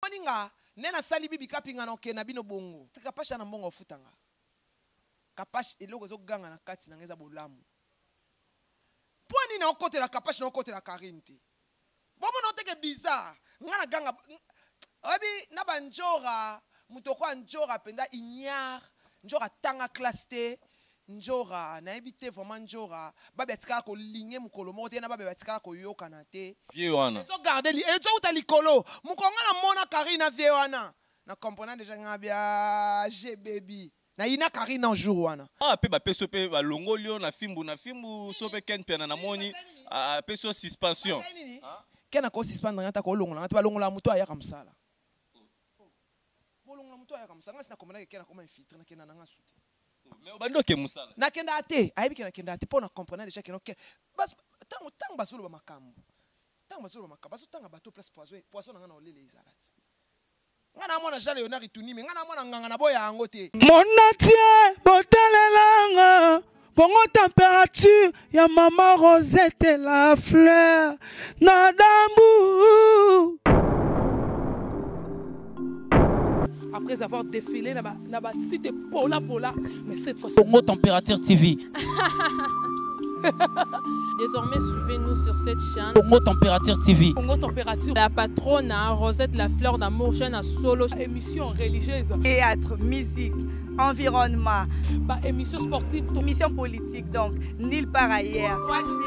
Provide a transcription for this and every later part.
Omaninga, nena sali bibi kapinga na okena bino bongo. Kapasha na mbongo futanga. Kapash eloko zo ganga na kati na ngeza bolamu. Pwani na okote la kapash na okote la karinte. Bomo no teke bizarre. Ngana ganga obi na banjora mutoko njora penda inyar njora tanga klaste njora na ebite vraiment njora babe atikala ko linge mukolo moko te na babe atikala ko yoka na te vieux wana ezo garder li ezo uta likolo mukonga na mona Karina vieux wana na comprenant déjà ngabia je baby na ina Karina un jour wana pe ba peso pe ba longolio na fimbu so pe ken pena na moni peso suspension kena ko suspendre ngata ko longola ngata ba longola muto aya kamsala bolongola muto aya kamsala ngasi na komana kena ko infiltrer na kena na ngasuti mais obando ke musala na kenda ate ayebi kena kenda ate pona comprendre déjà kena bas tango basolo ba makambo baso tanga bato place poisson na ngana olele izalati ngana mona Jean Léonard itunime ngana mona nganga na boya yango te monatie botalelanga Congo température ya maman Rosette la fleur Nadambu. Après avoir défilé na ba site Pola, mais cette fois Congo Température TV. Désormais, suivez-nous sur cette chaîne. Congo Température TV. Congo Température. La patronne Rosette la fleur d'amour, chaîne à solo. Émission religieuse. Théâtre, musique, environnement. Bah, émission sportive. Émission politique, donc nulle part ailleurs.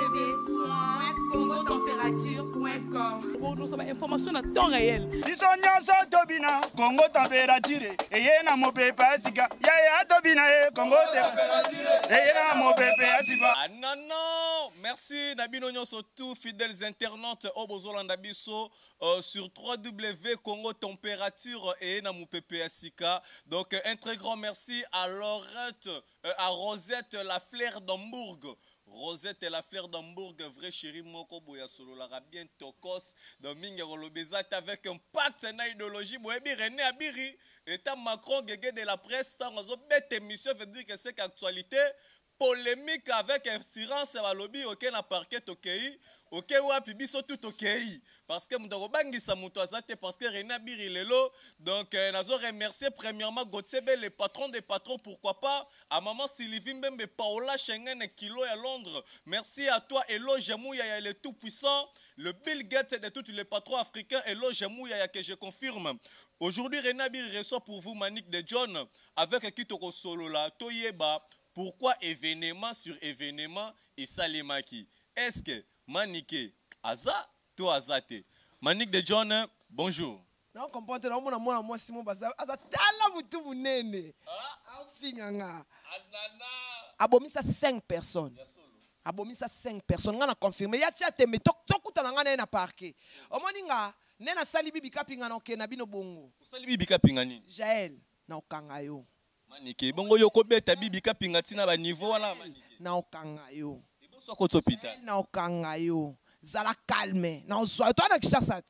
www.congotempérature.com. Pour nous avoir information à temps réel. Congo Température. Et y a mon pépé Asika. Ya Tobina Congo Température. Et y a mon pépé Asika. Ah non, merci Nabino Nyon surtout fidèles internautes au Bozolanda Biso sur www.congotempérature et na mon pépé Asika. Donc un très grand merci à Laurette, à Rosette la fleur d'Hambourg. Rosette et la fleur d'Hambourg, vrai chéri moko boya solo la bien tokos dans minga rolobezat avec un pacte na idéologie boyebi René Abiri étant Macron gege de la presse tant ozo bête émission veut dire que c'est qu'actualité polémique avec assurance à lobby auquel na parquet okei ok wapi biso tout okei parce que mutako bangisa muto azate parce que René Abiri lelo donc nazo remercier premièrement Gotsebe le patron des patrons pourquoi pas à maman Sylvie Mbembe Paola Schengen Kilo à Londres merci à toi Elo Jamouya le tout puissant le Bill Gates de tous les patrons africains Elo Jamouya que je confirme aujourd'hui René Abiri reçoit pour vous Manic de John avec Kitoko Solo là Toyeba pourquoi événement sur événement et Salimaki est-ce que Manique Aza toi Azate Manic de John bonjour non comprendre na mona mona moi Simon Baza aza tala mutu munene afinganga abomisa 5 personnes abomisa 5 personnes ngana confirmer ya tia te mais tokuta na ngana na parquet omoninga nena sali bibi kapinga na okena bino bongo sali bibi kapinga nini Jaël na okanga yo Manique bongo yoko beta bibi kapinga tina ba niveau wana Manique na okanga yo eboso ko hôpital na okanga yo zala calme na ozo to na kishasa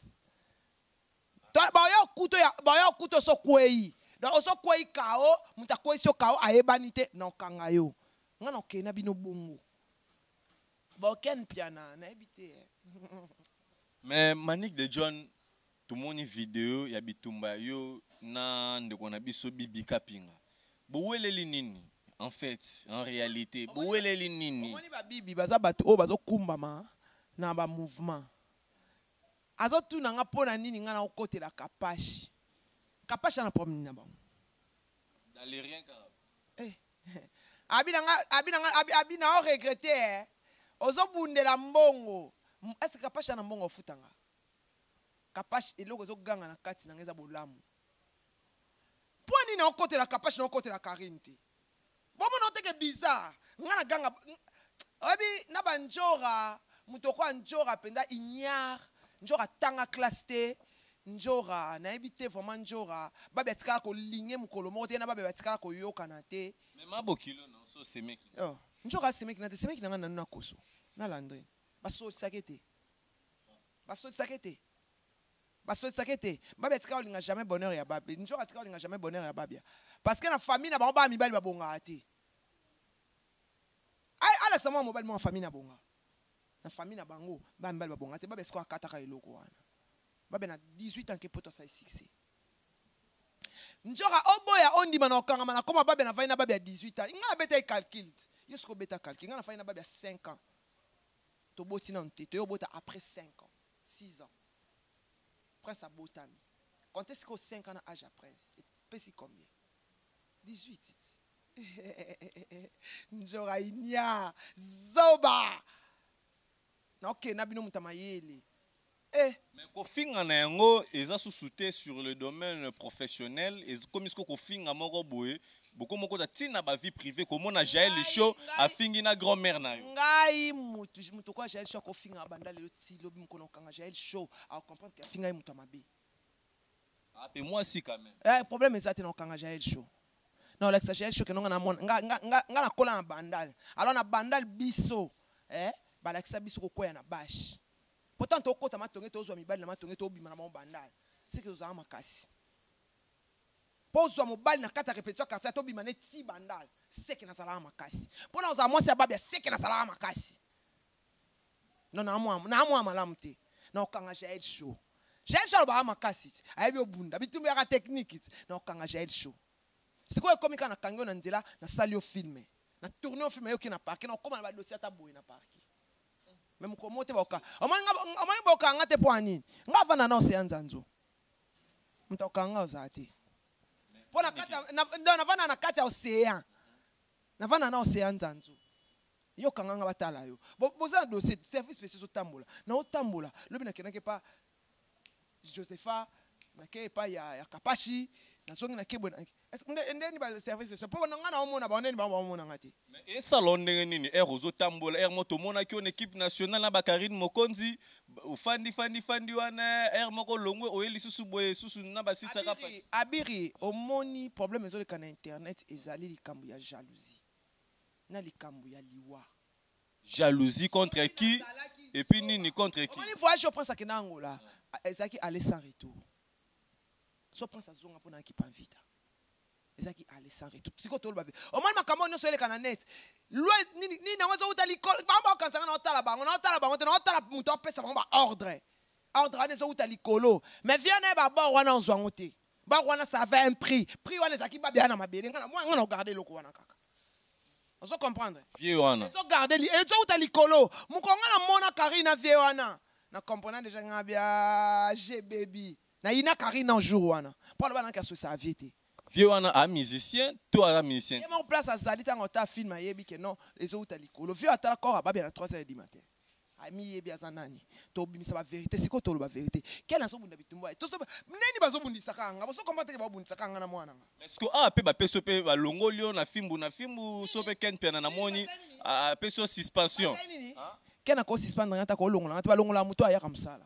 to ba yo kuto so kwei na oso kwei kao mutakwei so kao ayebanite na okanga yo ngana okena bino bongo ba ken piana na ebite mais Manic de John tout mon vidéo ya bitumba yo na ndeko na biso bibi kapinga boweleli nini en fait en réalité boweleli nini omoni ba bibi baza bato o bazo kumbama na ba mouvement azo tuna nga pona nini nga na okotela kapashi na problème na bango dans les rien ka abina o regretter ozo bundela mbongo est-ce que kapashi na mbongo futanga kapashi eloko zo ganga na kati na ngeza bolamu pwani na okotela kapashi na okotela karinte bomo no teke bizarre ngana ganga obi na banjora mutoko njora penda inyar njora tanga klaste njora na ebite vraiment njora babe atikala ko linge mukolo moko te na babe atikala ko yoka na te mais mabokilo na so semeki oh njora semeki na te semeki na ngana na koso na Landrine baso sakete babe atikala linga jamais bonheur ya babe njora atikala linga jamais bonheur ya babia parce que na famille na bango ba mibali babonga ate ay ala sama mobile mo famille na bonga na famille na bango ba mibali babonga ate babe siko akataka eloko wana babe na 18 ans ke poto sa succès Njora oboya ondima na okanga na koma babe na vaina babe ya 18 ans. Inga beta calcul. Yosko beta calcul. Inga na vaina babe ya 5 ans. To boti na nte. To yo bota après 5 ans. 6 ans. Prince a botami. Comptez ce qu'au 5 ans à âge à prince. Et pesi combien? 18. Njora inya. Zoba. Na ok, nabino mutamayele. Mais kofinga na yango eza sous-souté sur le domaine professionnel et comme isko kofinga moko boye beaucoup moko ta tina ba vie privée comme na Jaël Show afingi na grand-mère na yo ngai mutu kwa Jaël Show kofinga banda lelo ti lobi mkono kanga Jaël Show a comprendre que finga mutu mabe ah pe moi si quand même problème ezate na kanga Jaël Show non l'ex Jaël Show que non na mona nga na kola na bandal alors na bandal biso ba l'ex biso ko koya na bash. Pourtant, tu as matonge to mibali na matonge to bima na bandal. C'est que vous avez makasi. Pose toi mobile na kata répétition quartier to bima ne ti bandal. C'est que na sala makasi. Pour nous moi c'est babia c'est que na sala makasi. Non na moi malamte. Na okanga Jaël Show. Jaël Show ba makasi. Ayebi obunda bitumbi ya technique. Na okanga Jaël Show. C'est quoi comme kana kango na ndela na sali au filmer. Na tourner au film yo ki na parquet na koma na ba dossier ta boy na parquet. Même comment te boka omani boka ngate poani ngava na no se anzanzo mtoka nga uzati pona kata na vana na kata océan na vana na océan nzanzo yo kanga batala yo boza dossier service spécial otambola na otambola lobi na kenake pa Josepha na ke pa ya kapashi na songi na kebwe est-ce que ndeni ba service spécial po na ngana omona ba ndeni ba omona ngati et salon ndenge nini ozo tambola moto mona ki on équipe nationale na Bakarine Mokonzi fandi wana moko longwe oyeli susu boye susu na ba sita ka pashi abiri omoni problème ezo le kana internet ezali likambu ya jalousie na likambu ya liwa jalousie contre qui et puis nini contre qui omoni voyage au prince akenangola ezaki aller sans retour so prince azonga pona ki panvita ezaki aller sans retour siko tolo ba omoni makambo nyonso ele kana net loi ni na wazo utali ba kansanga na otala bango na otala muto pesa bango ba ordre ne zo utali kolo mais viens ba ba wana ozwango te ba wana ça avait un prix wana ezaki ba bien na mabele ngana regarder loko wana kaka ozo comprendre vieux wana ozo garder ezo utali kolo mukonga na mona Karina vieux wana na comprendre déjà ngabia j'ai baby na ina Karina un jour wana pour le bana ka so sa viete vieux wana a musicien toi a musicien mon place à Zali tango ta film ayebi que non les autres likolo vieux atala corps ba bien à 3h du matin ami yebi azanani to bimisa ba vérité siko to lo ba vérité quel enso bunda bitumba to neni bazo bundisa kanga boso comprendre que ba bundisa kanga na mwana est-ce que pe ba peso pe ba longolio na fimbu so pe ken pena na moni a peso suspension kena ko suspendre ngata ko longola ngata ba longola muto aya kamsala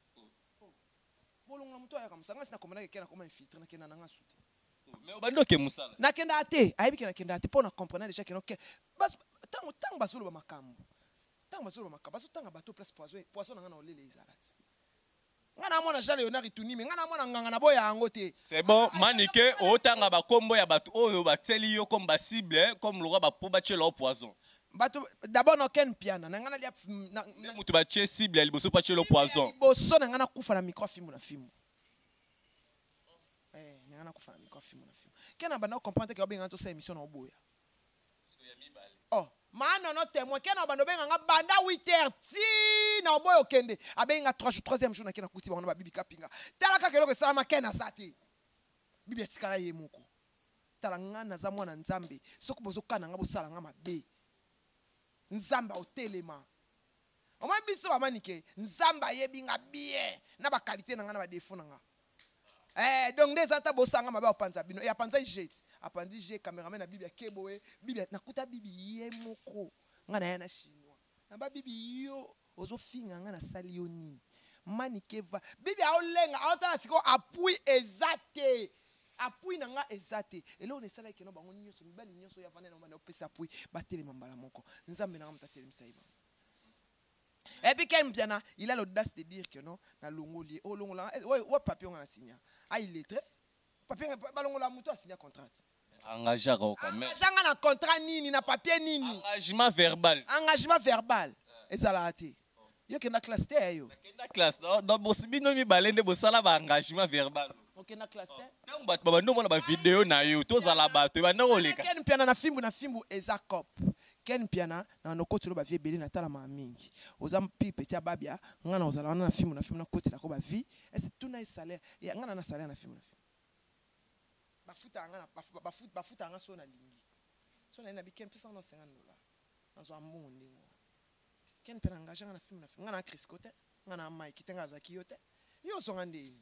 bolongola muto aya kamsala ngasi na komana ke kena ko infiltrer na kena na ngasuti mais obando ke musala na kenda ate ayebi kena kenda ate pona comprendre déjà que non que bas tango basolo ba makambo tango basolo ba makambo baso tanga bato place poisson na ngana olele izarati ngana mona jale yona ritunimi ngana mona nganga na boya yango te c'est bon manike otanga ba kombo ya bato oyo bateli yo comme ba cible comme le roi ba po ba chela au poison bato d'abord no ken piana na ngana lia na mutu ba che cible liboso pa chela au poison boso na ngana kufa na microfimu na fimu ngana kufa na microfimu na fimu kena bana comprendre que obenga to sa émission na oboya oh mano no témoin kena bando benga nga banda 8h ti na oboyo kende abenga 3e jour na kena kuti bango ba bibi kapinga tala ka keloko sala makena sate bibi etikala ye moko tala ngana za mwana nzambe soko bozo kana nga bosala nga mabe nzamba otelema omwa biso bamanike nzamba yebi nga bien na ba qualité na nga na ba défaut na nga donc des ata bosanga mabe opanza bino ya panza jet apandi jet cameraman na bibi ya keboe bibi nakuta bibi ye moko nga na ya na chinois na ba bibi yo ozo finga nga na sali yo nini manike va bibi a olenga aotala siko appui ezate appui na nga ezate elo on esala ke no bango nyonso mibali nyonso ya vana na bana opesa appui batelema mbala moko nzambe na nga mtatelema saiba. Et puis quand il a l'audace de dire que non, na longoli, oh longola, ouais papier on a signé. Ah il est très, papier ba longola muto a signé contrat. Engagé quand même. Engagé na contrat nini na papier nini. Engagement verbal. Engagement verbal. Et ça l'a été. Yo que na classe te yo. Na classe, dans bosibino mi balende bosala ba engagement verbal. okenda classe te ntango bato babandi omona bavideo na yo tozala bato ebanda koleka ken piana na fimbu eza cop ken piana na nokotilo bavie ebele natalama mingi oza petit ya babia nga na ozala wana na fimbu nakotilako bavie ese tuna esalaire nga na salaire na fimbu bafuta nga so na lingi so na bi ken pesa na $50 nazwa mbongo ndenge ken piana engagé nga na fimbu nga na Crisco te nga na Mike te nga azaki yo te yo so nga ndeni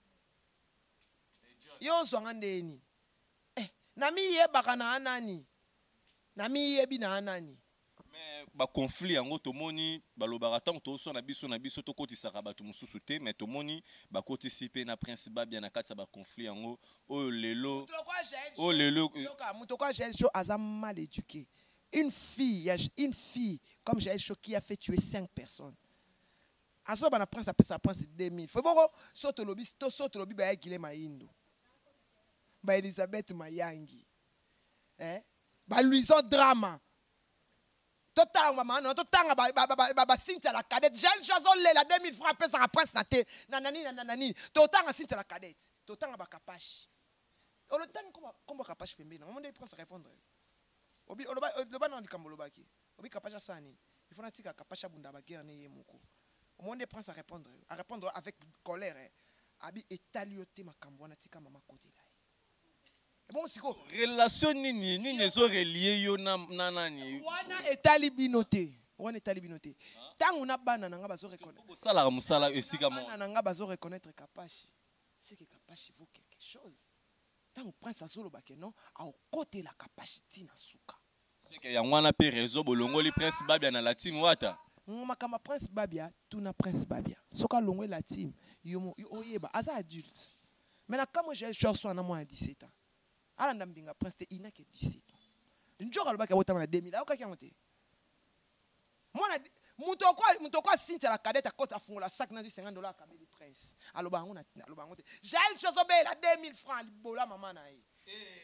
yo zwanga ndeni na miyebaka na anani na miyebi na anani mais baconflit yango tomoni balobaka ntango tosona biso tokotisaka bato mosusu te mais tomoni bakotisi mpe na prince babia na kati ya baconflit yango oyo lelo moto kwa Jaël Cho aza mal éduqué une fille comme Jaël Cho qui a fait tuer 5 personnes azoba na prince apesa prince 2000 faut boko soto lobi ba Gile Maindo ba Elizabeth Mayangi ba Louison Drama totanga mama totanga ba Cynthia la cadette Jaël Cho azolela 2000 francs pesa ka prince na te na nani totanga Cynthia la cadette totanga ba Kapashi olotanga komba Kapashi pembeni on demande prince répondre obi oloba na likambo lobaki obi Kapashi sani il faut natika Kapashi bunda ba guerre ne yemoko au monde prince à répondre avec colère abi etalioté makambo na tika mama côté là bon siko relation nini ezo relier yo na nani wana etali binoté tangu na bana nanga bazo reconnaître sala musala esika mo nanga bazo reconnaître Kapashi c'est que Kapashi vaut quelque chose tangu prince azolo bake non a côté la Kapashi tina suka c'est que yangwana pe réseau bolongoli prince babia na la team wata makama prince babia tuna prince babia soka longwe la team yo oyeba aza adulte mais kama j'ai chance na moi à 17 ans ala ndambinga prince te ina ke 17 ans njoka lobaka botama na 2000 aoka ki ngote mwana muto kwa Cynthia la cadette akota fungola sac na $50 akabeli prince aloba ngo te Jaël Cho zobela 2000 francs libola mama na ye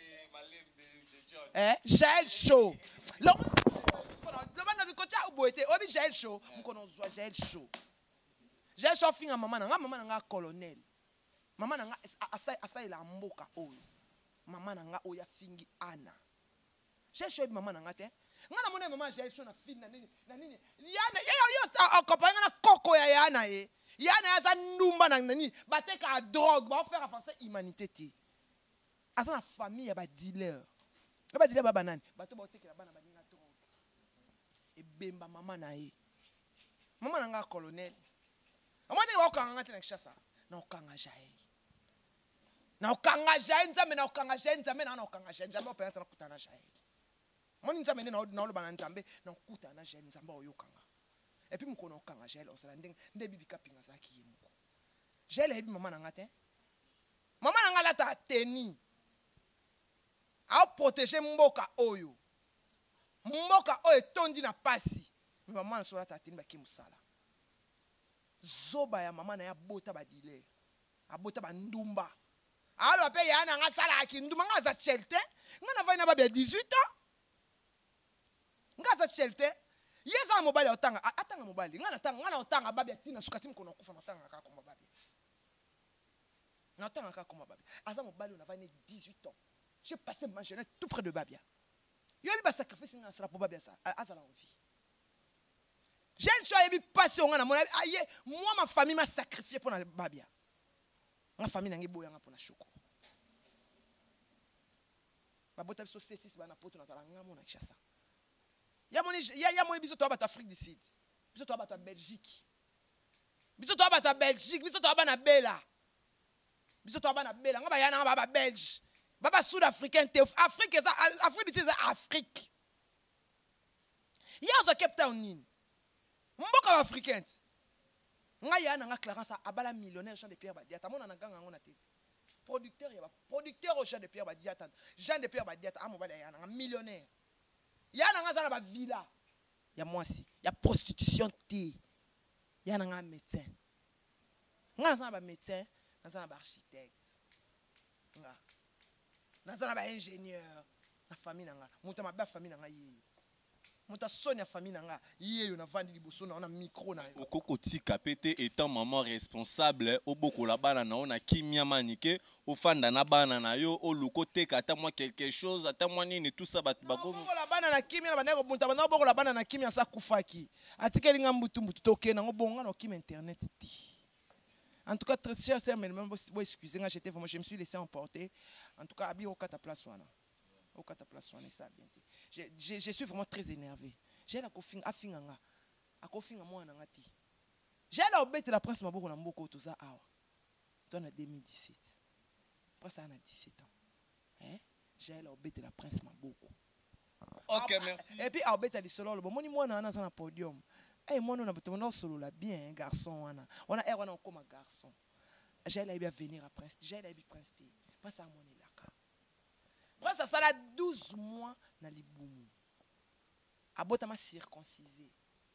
Jaël Cho lobana likocha uboete obi Jaël Cho mkono zwa Jaël Cho finga mama na nga colonel mama na nga asai la mboka oyo mama na nga oya fingi ana Jaël Cho mama na nga te nga na mona mama Jaël Cho na fin na nini yana yo kopanga na koko ya yana ya za ndumba na nini bateka drogue ba faire avancer humanité ti asa na famille ya ba dealer baba nani bato ba otekela bana baninga drogue ebemba mama na ye mama na nga colonel amone wa okanga ngati na Kishasa na okanga Jaël nzambe na okanga Jaël nzambe na okanga Jaël nzambe opena na kutana Jaël moni nzambe na oloba na nzambe na kutana Jaël nzambe oyokanga et puis mkono okanga Jaël osala nde bibi kapinga zaki ye moko Jaël ebi mama na nga te mama na nga lata teni a protéger mboka oyo tondi na pasi mama na sola tatini ba kimusala zoba ya mama na ya bota ba dealer abota ba ndumba alo pe ya na nga sala akinduma nga za chelte nga na vai na ba 18 ans nga za chelte yeza mobali atanga mobali nga na otanga babia tina sukati mkono kufa na otanga ka komba babia na otanga ka komba babia aza mobali na vai 18 ans. J'ai passé ma jeunesse tout près de Babia. Il y a eu un sacrifice pour Babia. Azala en vie. J'ai eu passion. Moi, ma famille m'a sacrifié pour Babia. Ma famille n'a pas eu pour la choco. Ma botte de saucisse, c'est un pote dans la langue. Il y a mon bisou à Afrique du Sud. Bisou à Belgique. Bisou à Belgique. Bisou à Bella. Bisou à Bella. On va y aller à Belge. Baba sud-africain te Afrique du Sud Afrique. Il y a un Cape Town nin. Mboka africain. Nga ya na Clarence abala millionnaire Jean de Pierre Badiata mona na ganga ngona te. Producteur au Jean de Pierre Badiata. Jean de Pierre Badiata amobala ya na millionnaire. Ya na za na ba villa. Ya mwasi, ya prostitution te. Ya na médecin. Nga za na ba médecin, na za na ba architecte. Nga nazana ba ingénieur na famille nanga muta mabe famille nanga yi moto asoni ya famille na nga yeyo navandi liboso na ona micro na yo okokotika pe te étant maman responsable obokola bana na yo na kimia manike ofanda na bana na yo oluka oteka ata mwa quelque chose ata mwa nini tout ça bato bakobokola bana na kimia na bandeko kobunta banda kobokola bana na kimia asa kufaki atikeli nga mbutu tokenda ngo bonga na okima internet ti. En tout cas, très cher, c'est même excusez-moi, j'étais vraiment, je me suis laissé emporter. En tout cas, abi au kata place wana. Au kata place wana ça bien. Je suis vraiment très énervé. J'ai la kofing afinganga. A kofinga moi na ngati. J'ai la obete la prince maboko na mboko tout ça awa. Toi en 2017. Après ça on a 17 ans. Hein? J'ai la obete la prince maboko. OK, merci. Et puis obete a dit solo le bon moni moi na na podium. Eh, moi, on a solo là bien, garçon. On a comme un garçon. J'ai bien venir à Prince. J'ai bien Prince. Prince à mon élaka. Prince ça a 12 mois dans les boumou. A bota ma circoncisé.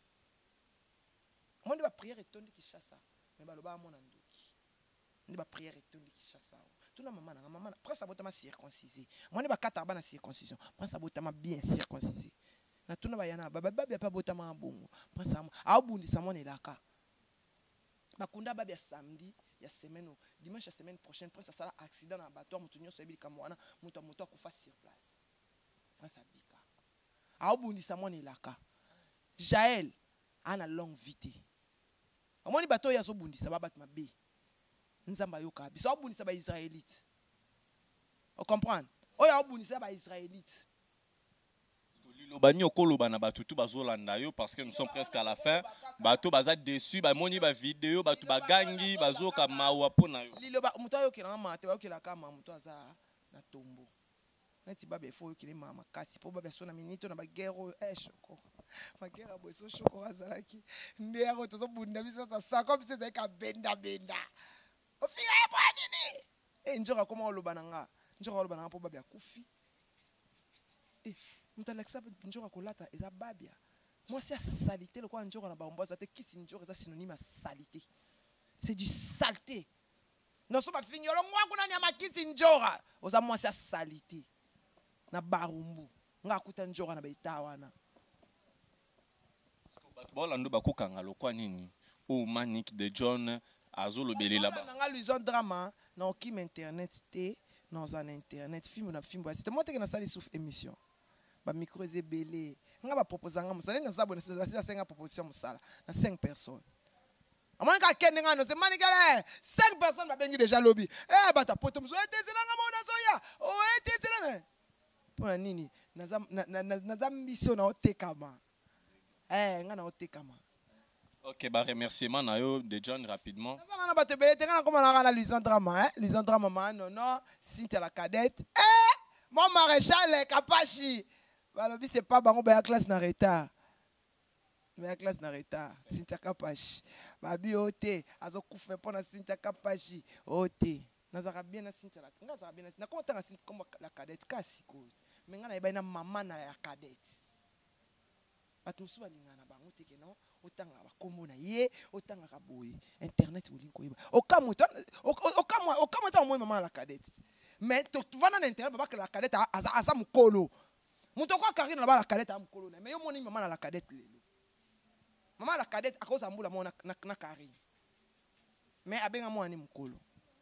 Moi, je vais prier et tourner qui chasse. Mais je vais mon andoki. Je vais prier et tourner qui chasse. Tout le maman, Prince a bota ma circoncisé. Moi, je vais 4 ans circoncision. Prince a bota ma bien circoncisé. Na tuna bayana babi pa botama bongo prince abundisa mon elaka bakunda babi ya samedi ya semaine dimanche ya semaine prochaine prince sala accident na bateau mutu nyonso ebi kamwana mutu akufa sur place prince abika abundisa mon elaka Jaël ana longue vie amoni bateau ya zo bundisa babat mabe nzamba yoka biso abundisa ba israélite on comprendre oya abundisa ba israélite Lobani okoloba na batutu bazolanda yo parce que nous sommes presque à la fin. Bato baza déçu, ba moni ba vidéo, batu bagangi, bazoka mawa pona yo. Liloba muto yo kila mate ba kila kama muto aza na tombo. Neti ba befo yo kile mama kasi po ba beso na minito na ba guerre shoko. Ba guerre bo so shoko azalaki. Ndero to so bunda biso sa comme c'est ka benda. O fiya e pa nini? Njora koma oloba nanga. Njora oloba nanga po ba bia kufi. Mutaleksa njora kolata eza babia. Moi c'est salité le quoi njora na baomboza te kisi njora eza synonyme à salité. C'est du saleté. Non so ba finyolo ngwa kuna nyama kisi njora. Oza moi c'est salité. Na barumbu. Nga kuta njora na baita wana. Bolando bakokanga lokwa nini? O Manic de John azolobeli là-bas. Nga luison drama na okim internet te dans un internet film na film c'était moi te na sali souf émission. Ba micro ezebele nga ba proposer nga musala na zabone c'est 5 proposition musala na 5 personnes amana ka kende nga no c'est manikale 5 personnes ba bengi déjà lobby bata poto muso etezela nga mona zoya o etezela pona nini na mission na otekama nga na otekama. OK, bah remerciement na yo de John rapidement. Na ba tebele te nga comment na Luison drama Luison drama non Cynthia la cadette mon maréchal Kapachi. Balobi c'est pas bango ba classe na retard. Mais classe na retard. Cynthia Kapachi. Babi ote azo kufa pona Cynthia Kapachi. Ote. Nazara bien na Cynthia la. Nazara bien na comment tanga Cynthia comme la cadette kasi cause. Mais ngana iba na maman na ya cadette. Batusu balinga na bango te ke non. Otanga ba kombo na ye, otanga ka boye. Internet ulinko iba. Okamuto ta moi maman la cadette. Mais tu vas dans internet ba que la cadette asa mukolo. Muto kwa Karine na ba la cadette am kolona mais yo moni maman na la cadette lelo. Maman la cadette a cause ambula mona na Karine. Mais abenga mo ani mukolo.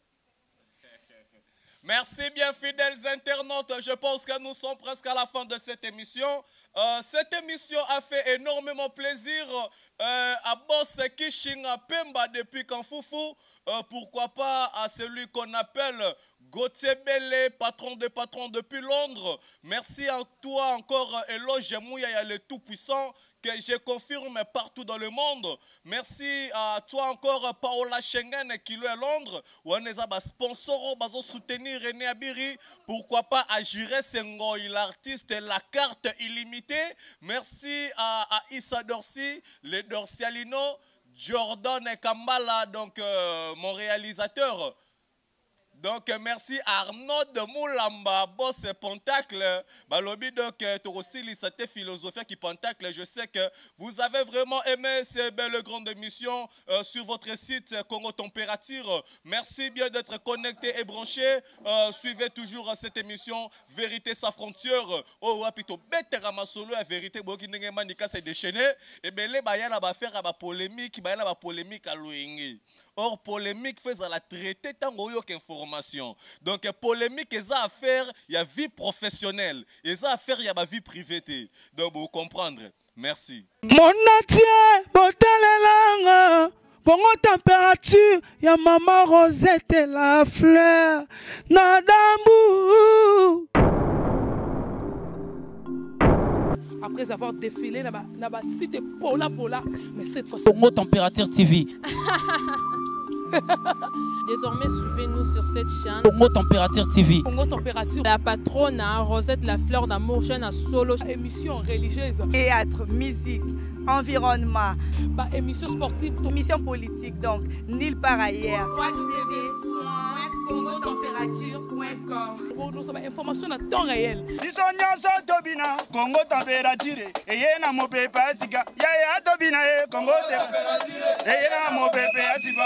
Merci bien fidèles internautes, je pense que nous sommes presque à la fin de cette émission. Cette émission a fait énormément plaisir à Boss Kishinga Pemba depuis Kanfoufou. Pourquoi pas à celui qu'on appelle Gauthier Bellé, patron des patrons depuis Londres. Merci à toi encore, Eloge Mouyaya le Tout-Puissant, que je confirme partout dans le monde. Merci à toi encore, Paola Schengen, qui est à Londres. On est à sponsor, on soutenir René Abiri. Pourquoi pas à Jiré Sengoy, l'artiste, la carte illimitée. Merci à Issa Dorsi, le Dorsialino, Jordan Kambala, donc mon réalisateur. Donc, merci Arnaud de Moulamba, boss Pentacle. Balobi, donc, aussi cette philosophie qui Pentacle. Je sais que vous avez vraiment aimé ces belles grandes émissions sur votre site Congo Température. Merci bien d'être connecté et branché. Suivez toujours cette émission Vérité sans frontière. Oh, wapito, bête ramasolo, la vérité, boki n'engemandika s'est déchaîné. Et bien, les bayana va faire la polémique, bayana va polémique à l'ouingi. Or, polémique fait la traiter tant qu'il information. Donc, polémique, ils ont affaire, il y a vie professionnelle. Ils ont affaire, il y a ma vie privée. Donc, vous comprendre. Merci. Mon entier, botalelanga. Congo température, ya maman Rosette et la fleur. Nadambu. Après avoir défilé, na site Pola, mais cette fois-ci. Congo Température TV. Désormais, suivez-nous sur cette chaîne. Congo Température TV. Congo Température. La patronne, Rosette la fleur d'amour, chaîne à solo. Émission religieuse. Théâtre, musique, environnement. Bah, émission sportive. Émission politique, donc, nulle part ailleurs. www.congotempérature.com. Pour nous, information à temps réel. biso nyonso tobina Congo Température eye na mopepe asika yaya tobina Congo Température eye na mopepe asika